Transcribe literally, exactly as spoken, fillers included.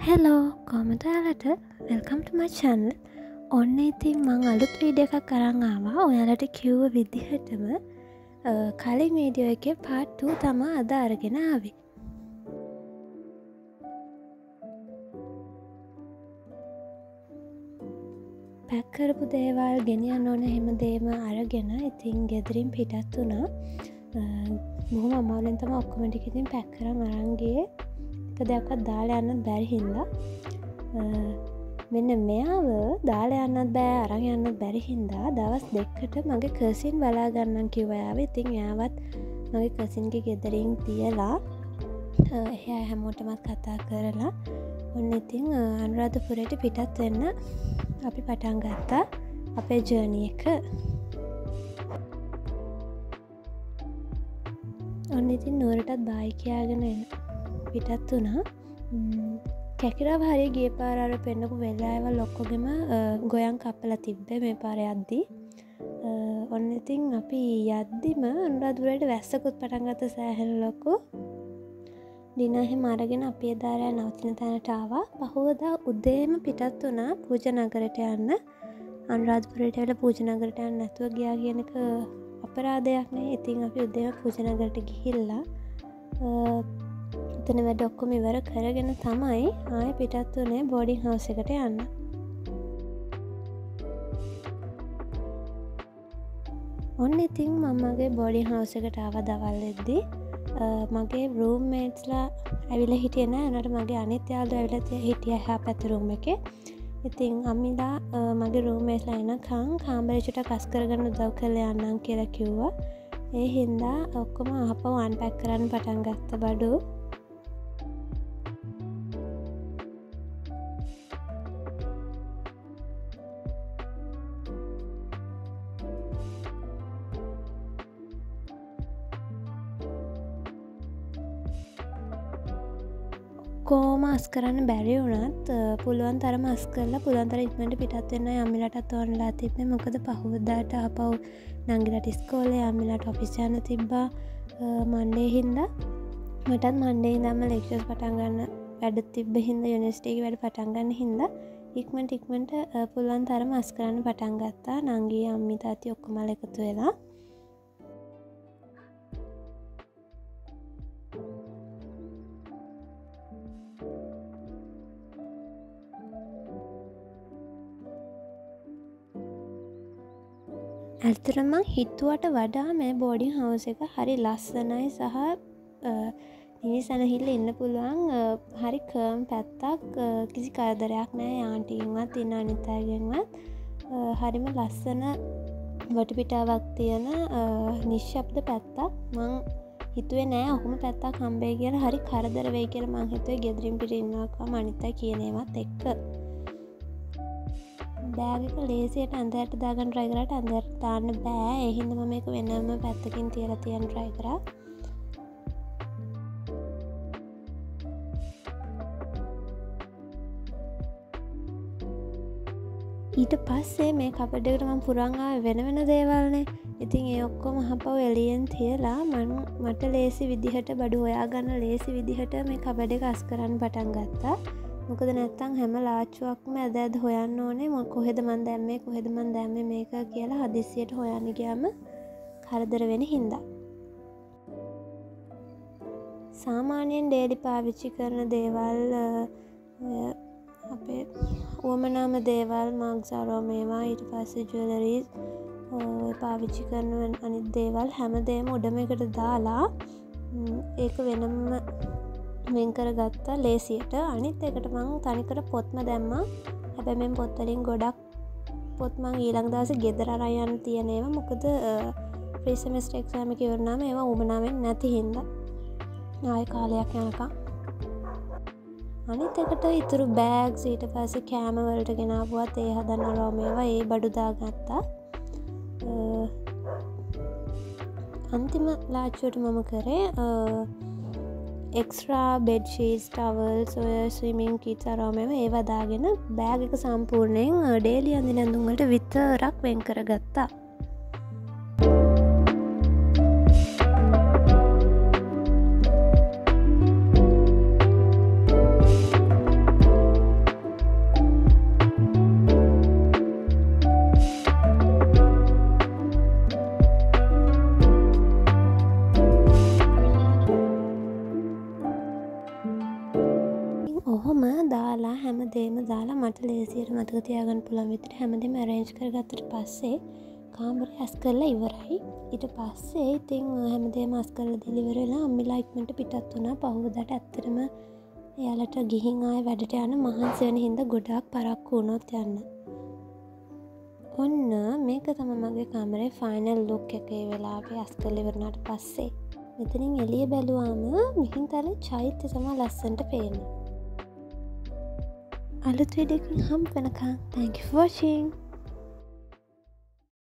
Hello කොහමද ඔයාලට welcome ටු මයි channel. ඔන්න ඉතින් මං අලුත් වීඩියෝ එකක් අරන් ආවා. ඔයාලට කිව්ව විදිහටම කලින් වීඩියෝ එකේ part two තමයි අද අරගෙන ආවේ. පැක් කරපු දේවල් ගෙනියන්න ඕන හැම දේම අරගෙන ඉතින් ගෙදරින් පිටත් වුණා. බොහොම අමාරුවෙන් තමයි ඔක්කොම ටික ඉතින් පැක් කරන් අරන් ගියේ. එක දෙයක්වත් දාලා යන්නත් බැරි හින්දා මෙන්න මෙයාව දාලා යන්නත් බෑ අරන් යන්නත් බැරි හින්දා දවස් දෙකකට මගේ කසින් බලා ගන්නම් කිව්වා යාව. ඉතින් එයාවත් මගේ කසින්ගේ ගෙදරින් තියලා එයා හැමෝටමත් කතා කරලා ඔන්න ඉතින් අනුරාධපුරයට පිටත් වෙන්න අපි පටන් ගත්තා අපේ ජර්නි එක. ඔන්න ඉතින් නුවරටත් බයි කියාගෙන එන්න පිටත් වුණා. කැකිරාව හරි ගිය පාර අර පෙන්නපු වෙලාවල් ඔක්කොගෙම ගොයන් කපලා තිබ්බේ මේ පාර යද්දි. ඔන්න ඉතින් අපි යද්දිම අනුරාධපුරයට වැස්සකුත් පටන් ගත්ත සෑහෙන ලොකු. දින එහෙම අරගෙන අපි එදා රෑ නවතින තැනට ආවා. පහුවදා උදේම පිටත් වුණා පූජනගරට යන්න. අනුරාධපුරයට ඇවිල්ලා පූජනගරට යන්න නැතුව ගියා කියන එක අපරාධයක් නේ. ඉතින් අපි උදේම පූජනගරට ගිහිල්ලා එතන වැඩ ඔක්කොම ඉවර කරගෙන තමයි ආයෙ පිටත් වුණේ බෝඩින් හවුස් එකට යන්න. ඔන්න ඉතින් මම මගේ බෝඩින් හවුස් එකට ආවා දවල් වෙද්දී. මගේ රූම් මේට්ස්ලා ඇවිල්ලා හිටියේ නෑ. උනට මගේ අනිත් යාළුවෝ ඇවිල්ලා හිටියා එහා පැත්තේ රූම් එකේ. ඉතින් අම්මිලා මගේ රූම් මේට්ස්ලා එනකන් කාමරේ චුට්ටක් අස් කරගන්න උදව් කරලා යන්නම් කියලා කිව්වා. ඒ හින්දා ඔක්කොම ආපහු අන්පැක් කරන්න පටන් ගත්ත බඩු. කොහොම අස් කරන්න බැරි වුණත් පුළුවන් තරම අස් කරලා පුළුවන් තරම් ඉක්මනට පිටත් වෙන්න අම්මිලාටත් ඕනලා තිබ්බේ. මොකද පහුවදාට ආපහු නංගිලාට ඉස්කෝලේ අම්මිලාට ඔෆිස් යන්න තිබ්බා මන්ඩේ හින්දා. මටත් මන්ඩේ ඉඳන්ම ලෙක්චර්ස් පටන් ගන්න වැඩ තිබ්බ හින්දා යුනිවර්සිටි එකේ වැඩ පටන් ගන්න හින්දා ඉක්මනට ඉක්මනට පුළුවන් තරම අස් කරන්න පටන් ගත්තා. නංගි අම්මි තාත්ති ඔක්කොම එකතු වෙලා. ඇත්තටම මං හිතුවට වඩා මේ බෝඩින් හවුස් එක හරි ලස්සනයි සහ නිවිසනහිල්ල ඉන්න පුළුවන් හරි කර්ම් පැත්තක්. කිසි කරදරයක් නෑ ආන්ටිගෙන්වත් ඉන්න අනිත් අයගෙන්වත්. හරිම ලස්සන වටපිටාවක් තියෙන නිශ්ශබ්ද පැත්තක්. මං හිතුවේ නෑ ඔහොම පැත්තක් හම්බෙයි කියලා. හරි කරදර වෙයි කියලා මං හිතුවේ ගෙදරින් පිට ඉන්නවකම අනිත් අය කියන ඒවාත් එක්ක. බෑග් එක ලේසියට අන්දරට දාගන්න try කරාට අන්දරට දාන්න බෑ. ඒ හින්දා මම මේක වෙනම පැත්තකින් තියලා තියන්න try කරා. ඊට පස්සේ මේ කබඩ් එකට මම පුරන් ආවේ වෙන වෙන දේවල්නේ. ඉතින් ඒ ඔක්කොම අහපුව එළියෙන් තියලා මම මට ලේසි විදිහට බඩු හොයාගන්න ලේසි විදිහට මේ කබඩ් එක අස් කරන්න පටන් ගත්තා. මොකද නැත්තම් හැම ලාච්චුවක්ම ඇද ඇද හොයන්න ඕනේ. මො කොහෙද මන් දැම්මේ කොහෙද මන් දැම්මේ මේක කියලා හදිස්සියට හොයන්න ගියාම කරදර වෙන හින්දා. සාමාන්‍යයෙන් ඩේලි පාවිච්චි කරන දේවල් අපේ උවමනාම දේවල් මාක්සාරෝ මේවා ඊට පස්සේ ජුවලරීස් පාවිච්චි කරන අනිත් දේවල් හැමදේම උඩම එකට දාලා ඒක වෙනම වෙන් කරගත්තා ලේසියට. අනිත් එකට මං තනිකර පොත්ම දැම්මා. හැබැයි මේ පොත් වලින් ගොඩක් පොත් මං ඊළඟ දවසේ ගෙදර අරන් යන්න තියෙන ඒවා. මොකද ප්‍රී සෙමෙස්ටර් එක්සෑම් එක ඉවරනාම ඒවා උමනාවෙන් නැති හින්දා ආයෙ කාලයක් යනකම්. අනිත් එකට ඉතුරු බෑග්ස් ඊට පස්සේ කෑම වලට ගෙනාවුවත් ඒ හදන්න රෝ මේවා ඒ බඩු දාගත්තා. අන්තිම ලාච්චුවට මම කරේ එක්ස්ට්‍රා බෙඩ් ෂීට්ස් ටවල්ස් ඔය ස්විමින් කිට්ස් අරව මේව ඒවා දාගෙන බෑග් එක සම්පූර්ණයෙන් ඩේලි අඳින ඇඳුම් වලට විතරක් වෙන් කරගත්තා. කාලා හැම දේම දාලා මට ලේසියට මතක තියාගන්න පුළුවන් විදිහට හැමදේම arrange කරගත්තට පස්සේ කාමරය ඇස් කරලා ඉවරයි. ඊට පස්සේ ඉතින් හැමදේම අස් කරලා දීලා ඉවර වෙලා අම්මිලා ඉක්මනට පිටත් වුණා. පහුවදාට ඇත්තටම එයාලට ගිහින් ආයෙ වැඩට යන මහන්සි වෙන හින්දා ගොඩාක් පරක්කු වුණොත් යන්න. ඔන්න මේක තමයි මගේ කාමරේ ෆයිනල් ලුක් එක ඒ වෙලාවේ අස් කරලා ඉවරනාට පස්සේ. මෙතනින් එළිය බැලුවාම මිහින්තලේ චෛත්‍ය තමයි ලස්සනට පේන්නේ. අලුත් වීඩියෝ එකකින් හම්බ වෙනකන් thank you for watching.